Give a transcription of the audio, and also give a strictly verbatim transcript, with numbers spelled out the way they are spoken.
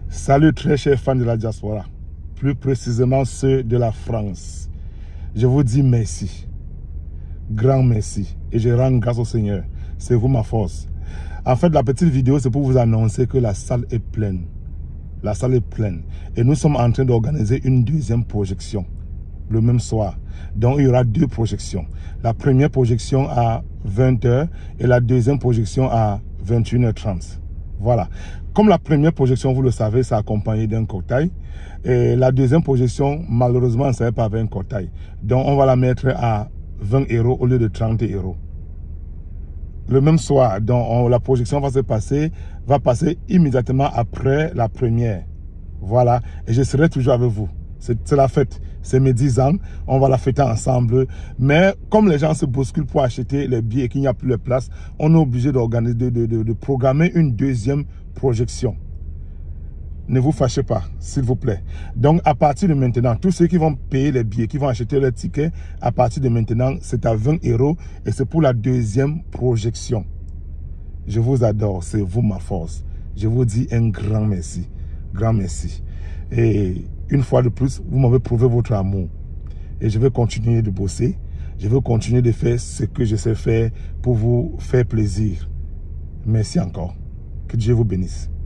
Salut très chers fans de la diaspora, plus précisément ceux de la France. Je vous dis merci, grand merci, et je rends grâce au Seigneur. C'est vous ma force. En fait, la petite vidéo, c'est pour vous annoncer que la salle est pleine. La salle est pleine. Et nous sommes en train d'organiser une deuxième projection le même soir. Donc, il y aura deux projections. La première projection à vingt heures et la deuxième projection à vingt et une heures trente. Voilà. Comme la première projection, vous le savez, c'est accompagné d'un cocktail. Et la deuxième projection, malheureusement, ne serait pas avec un cocktail. Donc, on va la mettre à vingt euros au lieu de trente euros. Le même soir, donc on, la projection va se passer, va passer immédiatement après la première. Voilà. Et je serai toujours avec vous. C'est la fête. C'est mes dix ans. On va la fêter ensemble. Mais comme les gens se bousculent pour acheter les billets et qu'il n'y a plus de place, on est obligé d'organiser, de, de, de, de programmer une deuxième projection. Ne vous fâchez pas, s'il vous plaît. Donc, à partir de maintenant, tous ceux qui vont payer les billets, qui vont acheter leurs tickets, à partir de maintenant, c'est à vingt euros et c'est pour la deuxième projection. Je vous adore, c'est vous ma force. Je vous dis un grand merci. Grand merci. Et une fois de plus, vous m'avez prouvé votre amour. Et je vais continuer de bosser. Je vais continuer de faire ce que je sais faire pour vous faire plaisir. Merci encore. Que Dieu vous bénisse.